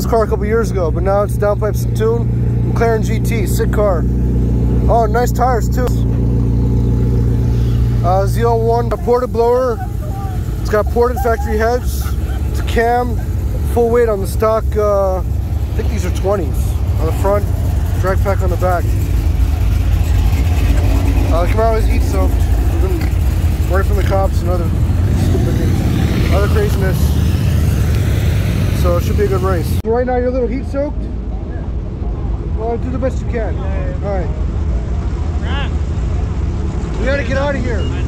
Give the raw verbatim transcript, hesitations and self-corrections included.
car a couple years ago, but now it's Downpipes and Tune. McLaren G T, sick car. Oh, nice tires too. Uh, Z L one, a ported blower. It's got ported factory heads. It's a cam, full weight on the stock. Uh, I think these are twenties on the front, drag pack on the back. Uh, the Camaro is heat soaked. We've been running from the cops and other stupid things, other craziness. So it should be a good race. So right now you're a little heat soaked. Well, do the best you can. All right. We gotta get out of here.